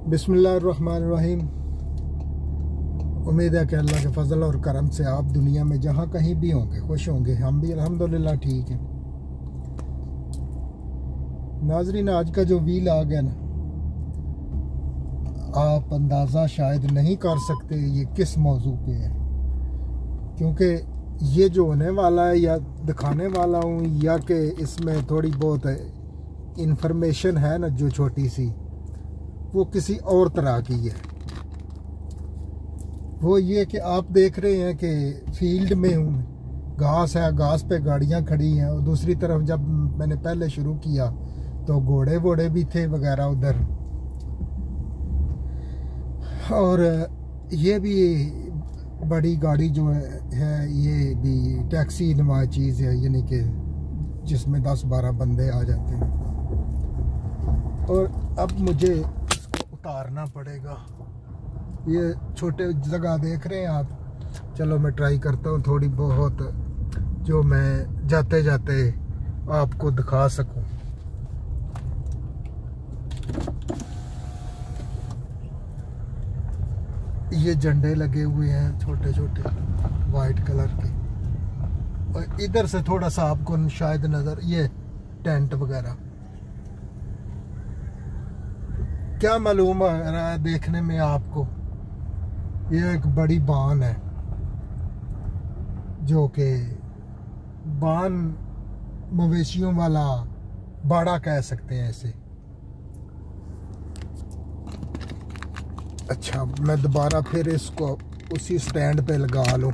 बिस्मिल्लाहिर्रहमानिर्रहीम। उम्मीद है कि अल्लाह के फजल और करम से आप दुनिया में जहाँ कहीं भी होंगे खुश होंगे। हम भी अल्हम्दुलिल्लाह ठीक हैं। नाजरीन, आज का जो व्लॉग है ना, आप अंदाज़ा शायद नहीं कर सकते ये किस मौजू पे है, क्योंकि ये जो होने वाला है या दिखाने वाला हूँ या कि इसमें थोड़ी बहुत इंफॉर्मेशन है ना जो छोटी सी, वो किसी और तरह की है। वो ये कि आप देख रहे हैं कि फील्ड में हूँ, घास है, घास पे गाड़ियाँ खड़ी हैं, और दूसरी तरफ जब मैंने पहले शुरू किया तो घोड़े वोड़े भी थे वगैरह उधर। और ये भी बड़ी गाड़ी जो है ये भी टैक्सी नुमा चीज़ है, यानी कि जिसमें 10-12 बंदे आ जाते हैं। और अब मुझे इसको उतारना पड़ेगा। ये छोटे जगह देख रहे हैं आप। चलो मैं ट्राई करता हूँ थोड़ी बहुत जो मैं जाते जाते आपको दिखा सकूँ। ये झंडे लगे हुए हैं छोटे छोटे वाइट कलर के, और इधर से थोड़ा सा आपको शायद नजर, ये टेंट वगैरह। क्या मालूम आ रहा है देखने में आपको? ये एक बड़ी बान है, जो कि बान मवेशियों वाला बाड़ा कह सकते हैं इसे। अच्छा, मैं दोबारा फिर इसको उसी स्टैंड पे लगा लूं,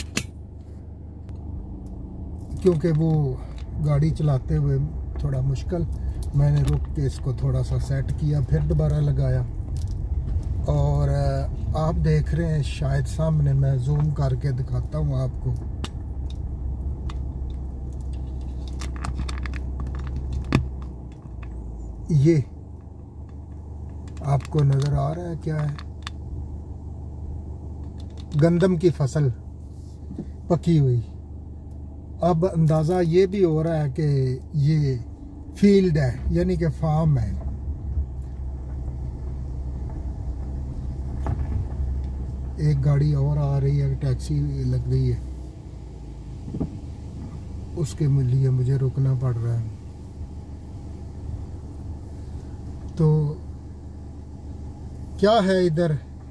क्योंकि वो गाड़ी चलाते हुए थोड़ा मुश्किल। मैंने रुक के इसको थोड़ा सा सेट किया, फिर दोबारा लगाया। और आप देख रहे हैं शायद सामने, मैं जूम करके दिखाता हूँ आपको। ये आपको नजर आ रहा है क्या है? गंदम की फसल पकी हुई। अब अंदाजा ये भी हो रहा है कि ये फील्ड है, यानी कि फार्म है। एक गाड़ी और आ रही है, टैक्सी लग गई है, उसके लिए मुझे रुकना पड़ रहा है। तो क्या है इधर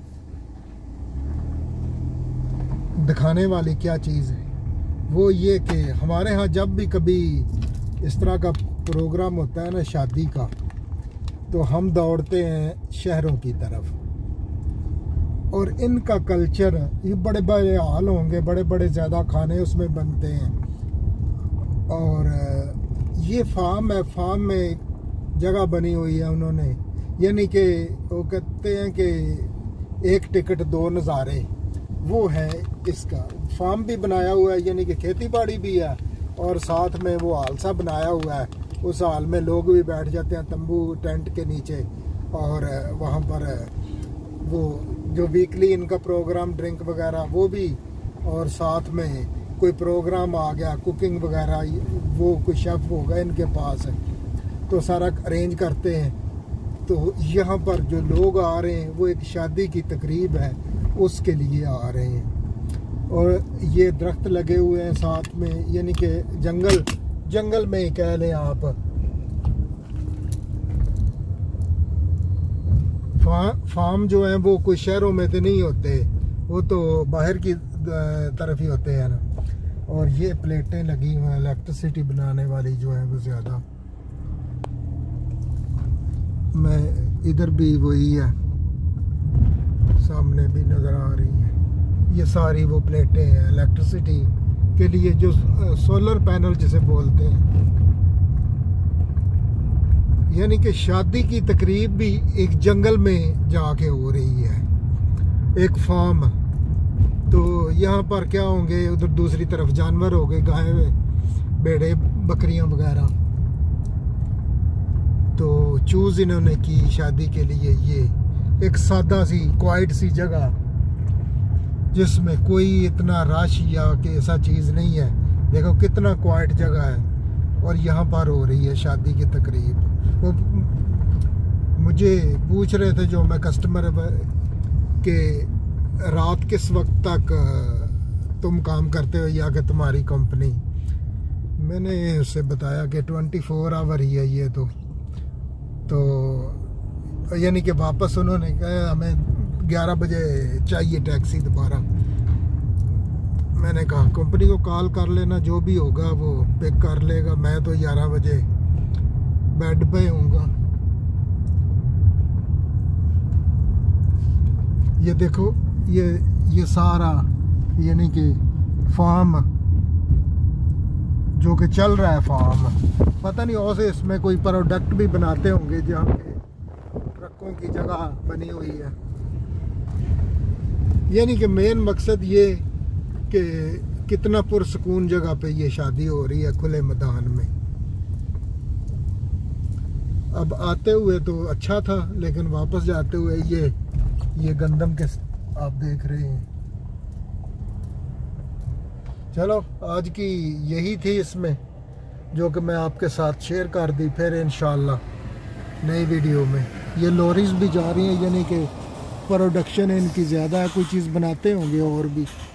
दिखाने वाली क्या चीज़ है? वो ये कि हमारे यहाँ जब भी कभी इस तरह का प्रोग्राम होता है ना शादी का, तो हम दौड़ते हैं शहरों की तरफ। और इनका कल्चर, ये बड़े बड़े हाल होंगे, बड़े बड़े ज़्यादा खाने उसमें बनते हैं। और ये फार्म है, फार्म में जगह बनी हुई है उन्होंने, यानी कि वो कहते हैं कि एक टिकट दो नज़ारे, वो है इसका। फार्म भी बनाया हुआ है, यानी कि खेती बाड़ी भी है, और साथ में वो हाल सा बनाया हुआ है। उस हाल में लोग भी बैठ जाते हैं तंबू टेंट के नीचे, और वहाँ पर वो जो वीकली इनका प्रोग्राम ड्रिंक वगैरह वो भी, और साथ में कोई प्रोग्राम आ गया कुकिंग वगैरह, वो कोई शेफ़ होगा इनके पास, तो सारा अरेंज करते हैं। तो यहाँ पर जो लोग आ रहे हैं वो एक शादी की तकरीब है उसके लिए आ रहे हैं। और ये दरख्त लगे हुए हैं साथ में, यानी कि जंगल में ही कह लें आप। फार्म जो है वो कोई शहरों में तो नहीं होते, वो तो बाहर की तरफ ही होते हैं ना। और ये प्लेटें लगी हुई हैं इलेक्ट्रिसिटी बनाने वाली जो है वो ज़्यादा। मैं इधर भी वही है, सामने भी नज़र आ रही है। ये सारी वो प्लेटें हैं इलेक्ट्रिसिटी के लिए, जो सोलर पैनल जिसे बोलते हैं। यानी कि शादी की तकरीब भी एक जंगल में जाके हो रही है, एक फार्म। तो यहाँ पर क्या होंगे, उधर दूसरी तरफ जानवर हो गए, गाय भेड़े बकरियां वगैरह। तो चूज़ इन्होंने की शादी के लिए ये एक सादा सी क्वाइट सी जगह, जिसमें कोई इतना रश या कि ऐसा चीज़ नहीं है। देखो कितना क्वाइट जगह है, और यहाँ पर हो रही है शादी की तकरीब। वो मुझे पूछ रहे थे जो मैं कस्टमर के रात किस वक्त तक तुम काम करते हो या कि तुम्हारी कंपनी। मैंने उससे बताया कि 24 आवर ही है ये तो यानी कि वापस उन्होंने कहा हमें 11 बजे चाहिए टैक्सी दोबारा। मैंने कहा कंपनी को कॉल कर लेना, जो भी होगा वो पिक कर लेगा, मैं तो 11 बजे बेड पे हूँगा। ये देखो ये सारा यानी कि फार्म जो कि चल रहा है फार्म, पता नहीं और से इसमें कोई प्रोडक्ट भी बनाते होंगे जहाँ पे ट्रकों की जगह बनी हुई है। यानी कि मेन मकसद ये कि कितना पुरसकून जगह पे ये शादी हो रही है खुले मैदान में। अब आते हुए तो अच्छा था, लेकिन वापस जाते हुए ये गंदम के आप देख रहे हैं। चलो आज की यही थी इसमें जो कि मैं आपके साथ शेयर कर दी। फिर इंशाल्लाह नई वीडियो में। ये लॉरीज भी जा रही हैं, यानी कि प्रोडक्शन इनकी ज़्यादा है, कोई चीज़ बनाते होंगे और भी।